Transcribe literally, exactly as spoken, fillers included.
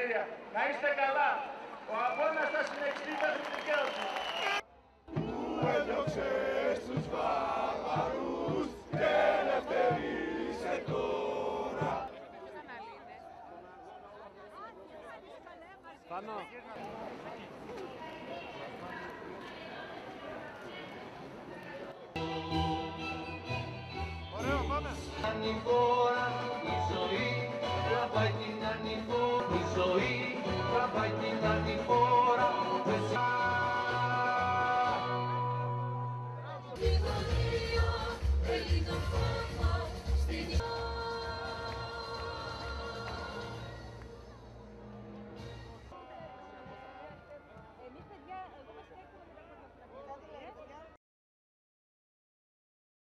συγχαρητήρια. Να είστε καλά. Ο αγώνας θα συνεχιστεί μέχρι το τέλος. Που έδιωξες τους βάρβαρους και ελευθερίσε τώρα. Πάνω. Ωραίο, πάμε. Ανηφόρα, η ζωή, τραβάει την ανηφόρα, η ζωή, τραβάει την ανηφόρα.